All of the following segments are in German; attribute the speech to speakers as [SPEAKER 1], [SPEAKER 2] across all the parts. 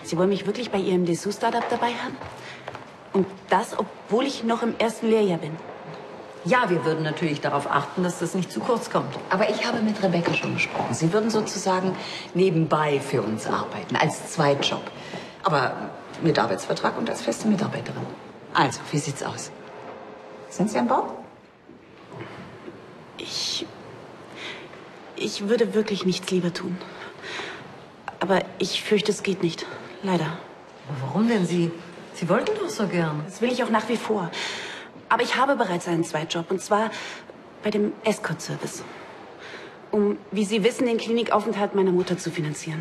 [SPEAKER 1] Sie wollen mich wirklich bei Ihrem Dessous-Startup dabei haben? Und das, obwohl ich noch im ersten Lehrjahr bin?
[SPEAKER 2] Ja, wir würden natürlich darauf achten, dass das nicht zu kurz kommt. Aber ich habe mit Rebecca schon gesprochen. Sie würden sozusagen nebenbei für uns arbeiten, als Zweitjob. Aber mit Arbeitsvertrag und als feste Mitarbeiterin. Also, wie sieht's aus? Sind Sie an Bord?
[SPEAKER 1] Ich würde wirklich nichts lieber tun. Aber ich fürchte, es geht nicht. Leider.
[SPEAKER 2] Aber warum denn? Sie wollten doch so gern.
[SPEAKER 1] Das will ich auch nach wie vor. Aber ich habe bereits einen Zweitjob. Und zwar bei dem Escort-Service. Um, wie Sie wissen, den Klinikaufenthalt meiner Mutter zu finanzieren.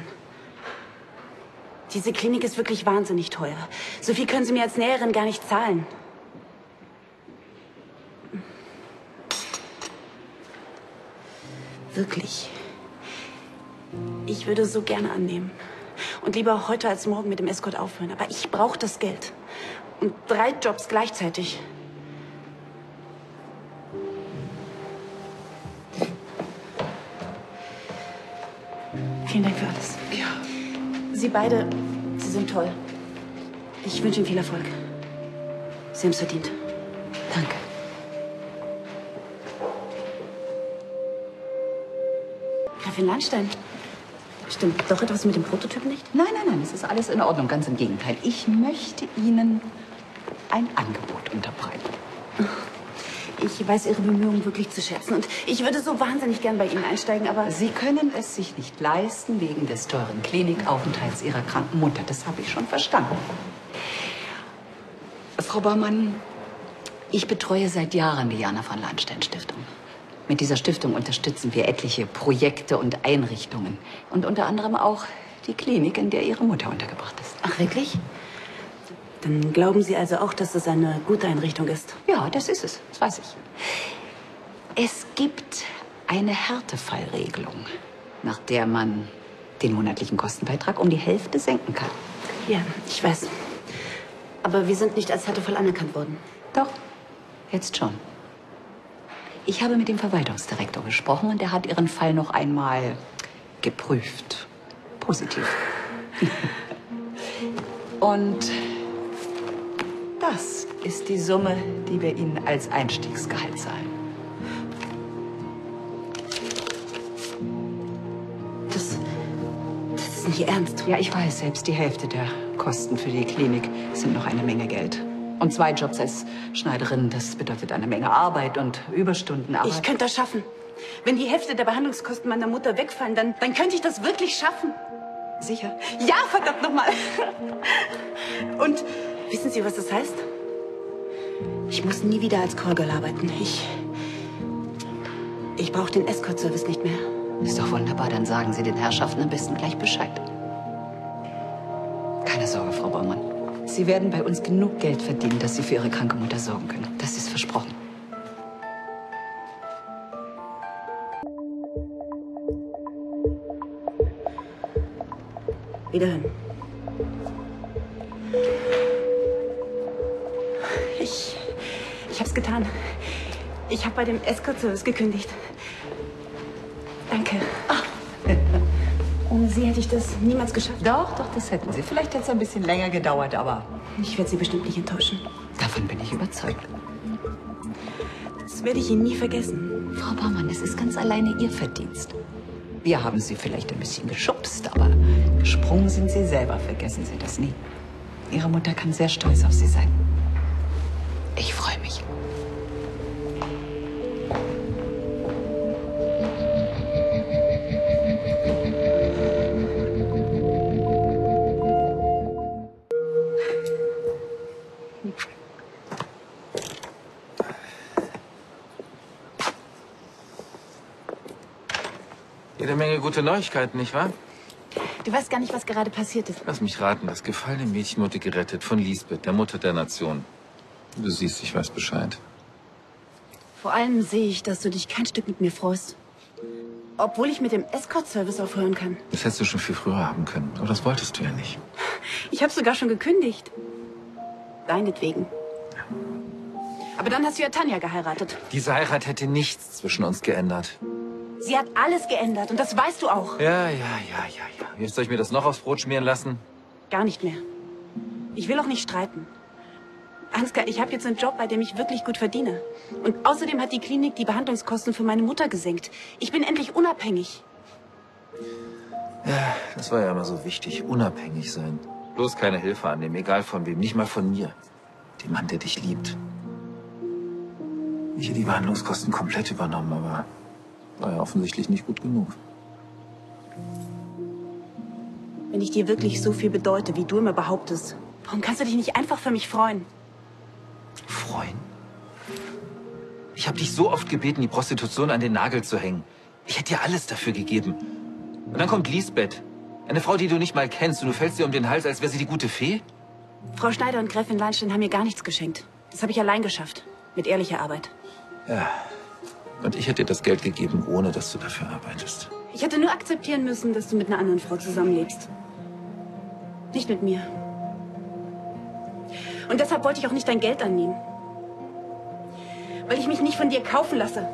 [SPEAKER 1] Diese Klinik ist wirklich wahnsinnig teuer. So viel können Sie mir als Näherin gar nicht zahlen. Wirklich. Ich würde so gerne annehmen. Und lieber heute als morgen mit dem Escort aufhören. Aber ich brauche das Geld. Und 3 Jobs gleichzeitig. Vielen Dank für alles.
[SPEAKER 2] Ja.
[SPEAKER 1] Sie beide, Sie sind toll. Ich wünsche Ihnen viel Erfolg. Sie haben es verdient.
[SPEAKER 2] Danke.
[SPEAKER 1] Gräfin Lahnstein. Stimmt doch etwas mit dem Prototypen nicht?
[SPEAKER 2] Nein, es ist alles in Ordnung. Ganz im Gegenteil. Ich möchte Ihnen ein Angebot unterbreiten.
[SPEAKER 1] Ich weiß Ihre Bemühungen wirklich zu schätzen. Und ich würde so wahnsinnig gern bei Ihnen einsteigen, aber...
[SPEAKER 2] Sie können es sich nicht leisten wegen des teuren Klinikaufenthalts Ihrer kranken Mutter. Das habe ich schon verstanden. Frau Baumann, ich betreue seit Jahren die Jana von Lahnstein Stiftung. Mit dieser Stiftung unterstützen wir etliche Projekte und Einrichtungen. Und unter anderem auch die Klinik, in der Ihre Mutter untergebracht ist.
[SPEAKER 1] Ach, wirklich? Dann glauben Sie also auch, dass es eine gute Einrichtung ist?
[SPEAKER 2] Ja, das ist es. Das weiß ich. Es gibt eine Härtefallregelung, nach der man den monatlichen Kostenbeitrag um die Hälfte senken kann.
[SPEAKER 1] Ja, ich weiß. Aber wir sind nicht als Härtefall anerkannt worden.
[SPEAKER 2] Doch, jetzt schon. Ich habe mit dem Verwaltungsdirektor gesprochen und er hat Ihren Fall noch einmal geprüft. Positiv. Und das ist die Summe, die wir Ihnen als Einstiegsgehalt zahlen.
[SPEAKER 1] Das ist nicht Ihr Ernst.
[SPEAKER 2] Ja, ich weiß, selbst die Hälfte der Kosten für die Klinik sind noch eine Menge Geld. Und 2 Jobs als Schneiderin, das bedeutet eine Menge Arbeit und Überstunden. Aber
[SPEAKER 1] Ich könnte das schaffen. Wenn die Hälfte der Behandlungskosten meiner Mutter wegfallen, dann könnte ich das wirklich schaffen.
[SPEAKER 2] Sicher?
[SPEAKER 1] Ja, verdammt nochmal. Und wissen Sie, was das heißt? Ich muss nie wieder als Callgirl arbeiten. Ich brauche den Escort-Service nicht mehr.
[SPEAKER 2] Ist doch wunderbar, dann sagen Sie den Herrschaften am besten gleich Bescheid. Keine Sorge, Frau Baumann. Sie werden bei uns genug Geld verdienen, dass Sie für Ihre kranke Mutter sorgen können. Das ist versprochen.
[SPEAKER 1] Wiederhören. Ich hab's getan. Ich habe bei dem Escort-Service gekündigt. Danke. Ohne Sie hätte ich das niemals geschafft.
[SPEAKER 2] Doch, das hätten Sie. Vielleicht hätte es ein bisschen länger gedauert, aber
[SPEAKER 1] Ich werde Sie bestimmt nicht enttäuschen.
[SPEAKER 2] davon bin ich überzeugt.
[SPEAKER 1] Das werde ich Ihnen nie vergessen.
[SPEAKER 2] Frau Baumann, es ist ganz alleine Ihr Verdienst. Wir haben Sie vielleicht ein bisschen geschubst, aber gesprungen sind Sie selber. Vergessen Sie das nie. Ihre Mutter kann sehr stolz auf Sie sein. Ich freue mich.
[SPEAKER 3] Jede Menge gute Neuigkeiten, nicht wahr?
[SPEAKER 1] Du weißt gar nicht, was gerade passiert ist.
[SPEAKER 3] Lass mich raten, das gefallene Mädchen wurde gerettet von Lisbeth, der Mutter der Nation. Du siehst, ich weiß Bescheid.
[SPEAKER 1] Vor allem sehe ich, dass du dich kein Stück mit mir freust. Obwohl ich mit dem Escort-Service aufhören kann.
[SPEAKER 3] Das hättest du schon viel früher haben können. Aber das wolltest du ja nicht.
[SPEAKER 1] Ich habe sogar schon gekündigt. Deinetwegen. Aber dann hast du ja Tanja geheiratet.
[SPEAKER 3] Diese Heirat hätte nichts zwischen uns geändert.
[SPEAKER 1] Sie hat alles geändert und das weißt du auch.
[SPEAKER 3] Ja. Wie soll ich mir das noch aufs Brot schmieren lassen?
[SPEAKER 1] Gar nicht mehr. Ich will auch nicht streiten. Ansgar, ich habe jetzt einen Job, bei dem ich wirklich gut verdiene. Und außerdem hat die Klinik die Behandlungskosten für meine Mutter gesenkt. Ich bin endlich unabhängig.
[SPEAKER 3] Ja, das war ja immer so wichtig. Unabhängig sein. Bloß keine Hilfe annehmen, egal von wem. Nicht mal von mir. Dem Mann, der dich liebt. Ich hätte die Behandlungskosten komplett übernommen, aber war ja offensichtlich nicht gut genug.
[SPEAKER 1] Wenn ich dir wirklich so viel bedeute, wie du immer behauptest, warum kannst du dich nicht einfach für mich freuen?
[SPEAKER 3] Freuen? Ich habe dich so oft gebeten, die Prostitution an den Nagel zu hängen. Ich hätte dir alles dafür gegeben. Und dann kommt Lisbeth. Eine Frau, die du nicht mal kennst, und du fällst dir um den Hals, als wäre sie die gute Fee?
[SPEAKER 1] Frau Schneider und Gräfin Leinstein haben mir gar nichts geschenkt. Das habe ich allein geschafft. Mit ehrlicher Arbeit.
[SPEAKER 3] Ja. Und ich hätte dir das Geld gegeben, ohne dass du dafür arbeitest.
[SPEAKER 1] Ich hätte nur akzeptieren müssen, dass du mit einer anderen Frau zusammenlebst. Nicht mit mir. Und deshalb wollte ich auch nicht dein Geld annehmen. Weil ich mich nicht von dir kaufen lasse.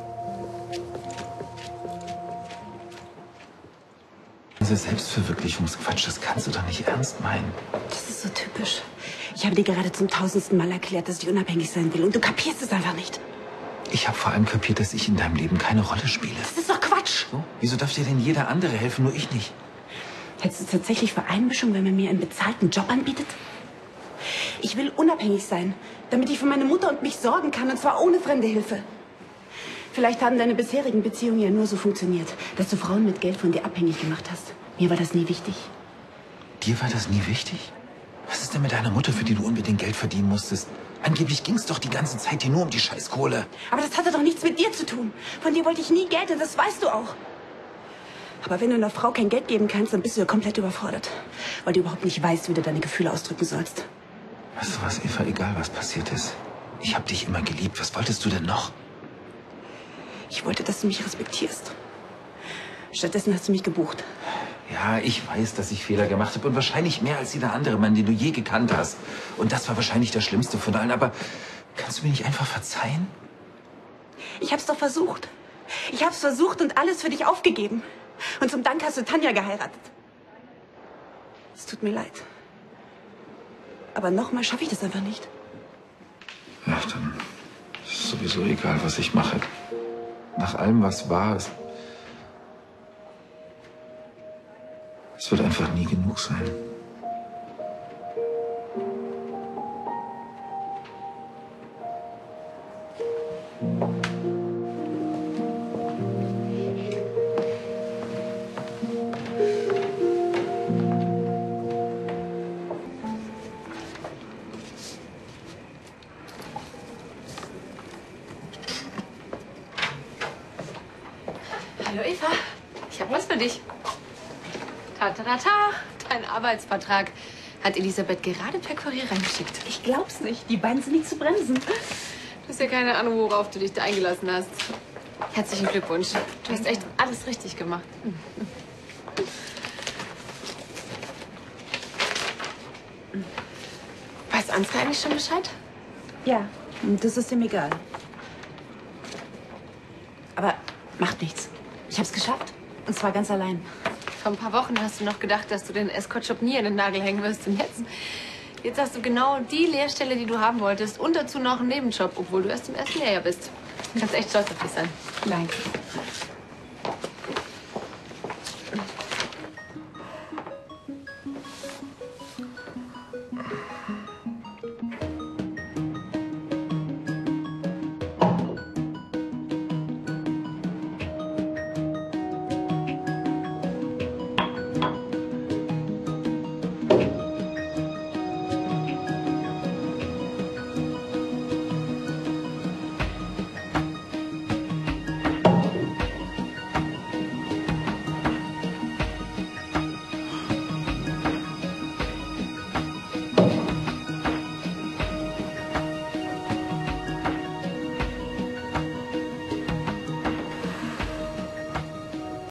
[SPEAKER 3] Diese Selbstverwirklichungsquatsch, das kannst du doch nicht ernst meinen.
[SPEAKER 1] Das ist so typisch. Ich habe dir gerade zum 1000. Mal erklärt, dass ich unabhängig sein will. Und du kapierst es einfach nicht.
[SPEAKER 3] Ich habe vor allem kapiert, dass ich in deinem Leben keine Rolle spiele.
[SPEAKER 1] Das ist doch Quatsch.
[SPEAKER 3] So? Wieso darf dir denn jeder andere helfen, nur ich nicht?
[SPEAKER 1] Hättest du tatsächlich Vereinmischung, wenn man mir einen bezahlten Job anbietet? Ich will unabhängig sein, damit ich für meine Mutter und mich sorgen kann, und zwar ohne fremde Hilfe. Vielleicht haben deine bisherigen Beziehungen ja nur so funktioniert, dass du Frauen mit Geld von dir abhängig gemacht hast. Mir war das nie wichtig.
[SPEAKER 3] Dir war das nie wichtig? Was ist denn mit deiner Mutter, für die du unbedingt Geld verdienen musstest? Angeblich ging's doch die ganze Zeit hier nur um die Scheißkohle.
[SPEAKER 1] Aber das hatte doch nichts mit dir zu tun. Von dir wollte ich nie Geld und das weißt du auch. Aber wenn du einer Frau kein Geld geben kannst, dann bist du ja komplett überfordert. Weil du überhaupt nicht weißt, wie du deine Gefühle ausdrücken sollst.
[SPEAKER 3] Weißt du was, Eva, egal was passiert ist. Ich habe dich immer geliebt. Was wolltest du denn noch?
[SPEAKER 1] Ich wollte, dass du mich respektierst. Stattdessen hast du mich gebucht.
[SPEAKER 3] Ja, ich weiß, dass ich Fehler gemacht habe und wahrscheinlich mehr als jeder andere Mann, den du je gekannt hast. Und das war wahrscheinlich der schlimmste von allen. Aber kannst du mir nicht einfach verzeihen?
[SPEAKER 1] Ich hab's doch versucht. Ich hab's versucht und alles für dich aufgegeben. Und zum Dank hast du Tanja geheiratet. Es tut mir leid. Aber nochmal schaffe ich das einfach nicht.
[SPEAKER 3] Ja, dann ist sowieso egal, was ich mache. Nach allem, was war, es wird einfach nie genug sein.
[SPEAKER 4] Hallo Eva, ich habe was für dich. Tatatata, dein Arbeitsvertrag hat Elisabeth gerade per Kurier reingeschickt.
[SPEAKER 1] Ich glaub's nicht. Die beiden sind nicht zu bremsen.
[SPEAKER 4] Du hast ja keine Ahnung, worauf du dich da eingelassen hast. Herzlichen Glückwunsch. Du hast echt alles richtig gemacht. Weiß Ansgar eigentlich schon Bescheid?
[SPEAKER 1] Ja, das ist ihm egal. Aber macht nichts. Ich hab's geschafft. Und zwar ganz allein.
[SPEAKER 4] Vor ein paar Wochen hast du noch gedacht, dass du den Escort-Shop nie an den Nagel hängen wirst. Und jetzt hast du genau die Lehrstelle, die du haben wolltest. Und dazu noch einen Nebenjob, obwohl du erst im ersten Lehrjahr bist. Du kannst echt stolz auf dich sein.
[SPEAKER 1] Danke.